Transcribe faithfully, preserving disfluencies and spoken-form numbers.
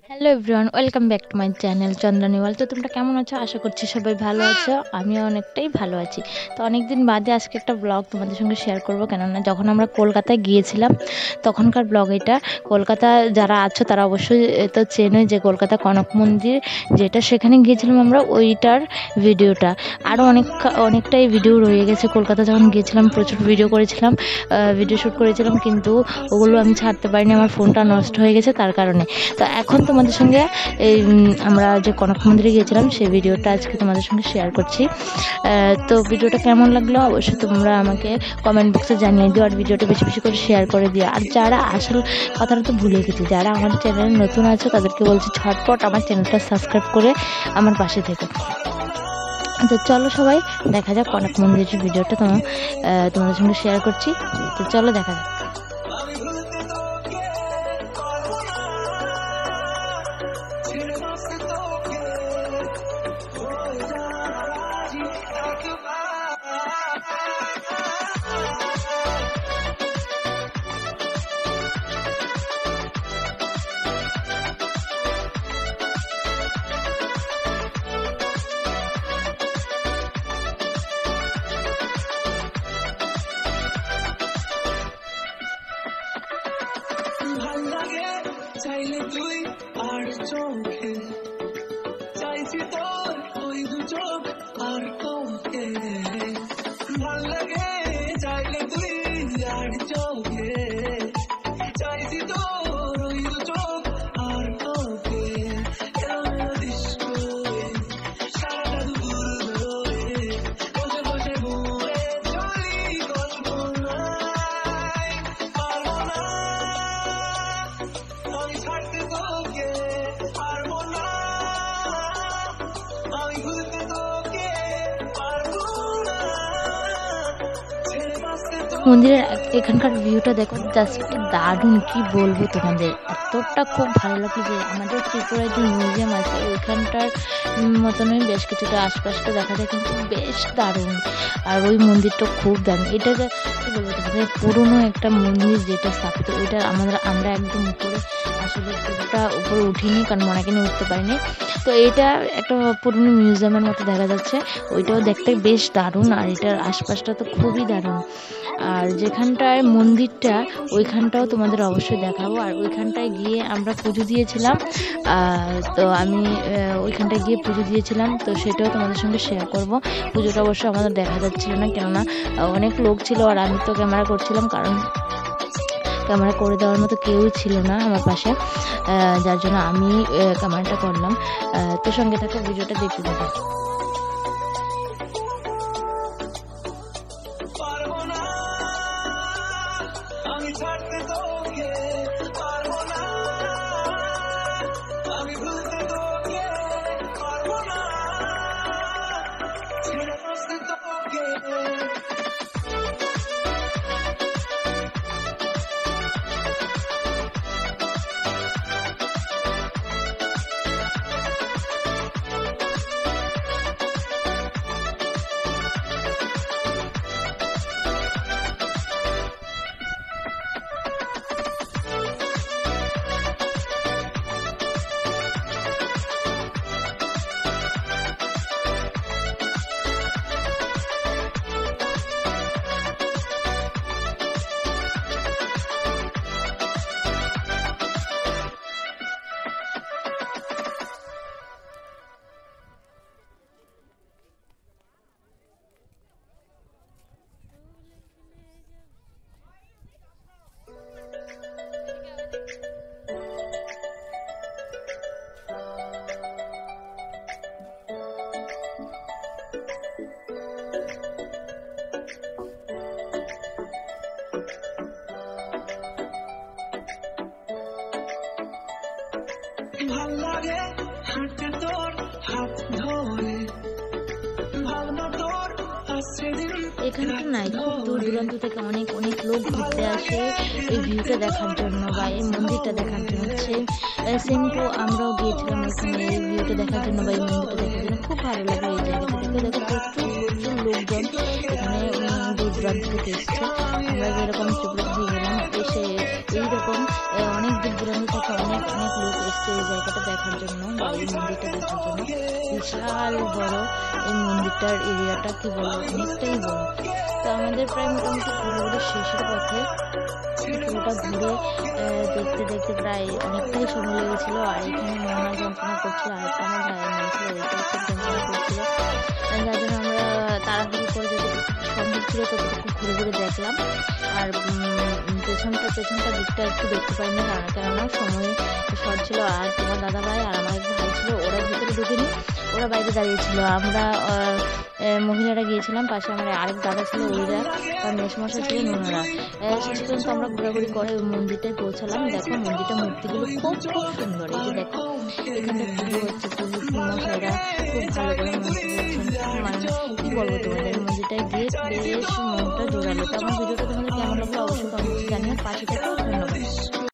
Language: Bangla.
Hello everyone, welcome back to my channel Chandrani Wal. তো তোমরা কেমন আছো? আশা করছি সবাই ভালো আছো। আমিও অনেকটাই ভালো আছি। তো অনেকদিন বাদে আজকে একটা ব্লগ তোমাদের সঙ্গে শেয়ার করবো, কেননা যখন আমরা কলকাতায় গিয়েছিলাম তখনকার ব্লগ এটা। কলকাতা যারা আছো তারা অবশ্যই তো চেনোই যে কলকাতা কনক মন্দির যেটা, সেখানে গিয়েছিলাম আমরা, ওইটার ভিডিওটা। আরও অনেক অনেকটাই ভিডিও রয়ে গেছে। কলকাতা যখন গিয়েছিলাম প্রচুর ভিডিও করেছিলাম, ভিডিও শ্যুট করেছিলাম, কিন্তু ওগুলো আমি ছাড়তে পারিনি, আমার ফোনটা নষ্ট হয়ে গেছে তার কারণে। তো এখন তোমাদের সঙ্গে এই আমরা যে কনক মন্দিরে গিয়েছিলাম সেই ভিডিওটা আজকে তোমাদের সঙ্গে শেয়ার করছি। তো ভিডিওটা কেমন লাগলো অবশ্যই তোমরা আমাকে কমেন্ট বক্সে জানিয়ে দিও, আর ভিডিওটা বেশি বেশি করে শেয়ার করে দিও। আর যারা আসল কথাটা তো ভুলে গেছি, যারা আমার চ্যানেলে নতুন আছো তাদেরকে বলছি ঝটপট আমার চ্যানেলটা সাবস্ক্রাইব করে আমার পাশে থেকে। তো চলো সবাই দেখা যাক কনক মন্দিরের ভিডিওটা তোমার তোমাদের সঙ্গে শেয়ার করছি। তো চলো দেখা যাক। চাইলে তুই আর চোখে চাইছি তোর ওই দু চোখ আর তোকে ভাল লাগে, চাইলে তুই আর চোখে চাইছি তোর ওই দু চোখ আর তোকে সারাটা দুপুর ধরে বসে বসে ঘুরে চলি কল্পনায়, পারবো না আমি ছাড়তে তোকে, পারবো না আমি ভুলতে তোকে, পারবো না ছেড়ে বাঁচতে তোকে। মন্দিরের এখানকার ভিউটা দেখো, জাস্ট দারুণ, কি বলবো তোমাদের, এতটা খুব ভালো লাগলো যে আমাদের ত্রিপুরায় যে মিউজিয়াম আছে ওইখানটার মতনই বেশ কিছুটা আশপাশটা দেখা যায়, কিন্তু বেশ দারুণ। আর ওই মন্দিরটা খুব দারুণ। এটা যে কী বলবো তোমাদের, পুরোনো একটা মন্দির যেটা স্থাপিত, ওইটা আমাদের আমরা একদম উপরে আসলে পুরোটা উপরে উঠিনি, কারণ মনাকে নিয়ে উঠতে পারিনি। তো এটা একটা পুরনো মিউজিয়ামের মতো দেখা যাচ্ছে, ওইটাও দেখতে বেশ দারুণ। আর এটার আশপাশটা তো খুবই দারুণ। আর যেখানটায় মন্দিরটা ওইখানটাও তোমাদের অবশ্যই দেখাবো। আর ওইখানটায় গিয়ে আমরা পুজো দিয়েছিলাম, তো আমি ওইখানটায় গিয়ে পুজো দিয়েছিলাম, তো সেটাও তোমাদের সঙ্গে শেয়ার করব। পুজোটা অবশ্য আমাদের দেখা যাচ্ছিল না, কেননা অনেক লোক ছিল, আর আমি তো ক্যামেরা করছিলাম, কারণ ক্যামেরা করে দেওয়ার মতো কেউ ছিল না আমার পাশে, যার জন্য আমি ক্যামেরাটা করলাম। তো সঙ্গে থাকো, ভিডিওটা দেখতে থাকো। আমি ছাড়তে তোকে, পারবো না আমি ভুলতে তোকে, পারবো না ছেড়ে বাঁচতে তোকে। ভাল লাগে হাঁটতে তোর হাত ধরে, ভাবনা তোর আসছে দিন। এখানটা নাই, খুব দূর দূরান্ত থেকে অনেক অনেক লোক ঘুরতে আসে এই ভিউটা দেখার জন্য বা এই মন্দিরটা দেখার জন্য। সেম সেম টু আমরাও গিয়েছিলাম এখানে এই ভিউটা দেখার জন্য বা এই মন্দিরটা দেখার জন্য। খুব ভালো লাগে এই জায়গাটা দেখে। দেখো প্রচুর প্রচুর লোকজন এখানে দূর দূরান্ত থেকে এসছে। আমরা যেরকম ত্রিপুরা দিয়ে গেলাম, এসে এইরকম অনেক দূর দূরান্ত থেকে অনেক অনেক লোক এসছে এই জায়গাটা দেখার জন্য বা এই মন্দিরটা দেখার জন্য। বিশাল বড় এই মন্দিরটার এরিয়াটা, কি বলবো, অনেকটাই বড়। তো আমাদের প্রায় মোটামুটি ঘুরে শেষের পথে, পুরোটা ঘুরে দেখতে দেখতে প্রায় অনেকটাই সময় লেগেছিল। আর এখানে মহা যন্ত্রণা করছিল, আরেকটা আমার ভাইয়ের মেয়ে ছিল, ওইটাও খুব যন্ত্রণা করছিল। যার জন্য আমরা তাড়াহুড়ি করে যতটুকু সম্ভব ছিল ততটুকু ঘুরে ঘুরে দেখলাম। আর পেছনটা পেছনটা দিকটা একটু দেখতে পাইনি, কারণ কেননা সময় শর্ট ছিল। আর তোমার দাদা ভাই আর আমার এক ভাই ছিল, ওরা ভিতরে ঢুকেনি, ওরা বাইরে দাঁড়িয়েছিল। আমরা মহিলারা গিয়েছিলাম, পাশে আমার আরেক দাদা ছিল, ওইরা মেসমশা ছিলেন, ওনারা। শেষ পর্যন্ত আমরা ঘোরাঘুরি করে ওই মন্দিরটায় পৌঁছালাম। দেখো মন্দিরটা মূর্তিগুলো খুব খুব সুন্দর। এই যে দেখো এখানটা পুজো হচ্ছে, পুজো মশাইরা খুব ভালো করে মন্দির বলছেন। মানে কি বলবো তোমাদের, মন্দিরটায় গিয়ে বেশ মনটা জোরালো। তো আমার ভিডিওটা তোমাদের কেমন লাগলো অবশ্যই কমেন্টে জানিও। পাশে থেকেও ধন্যবাদ।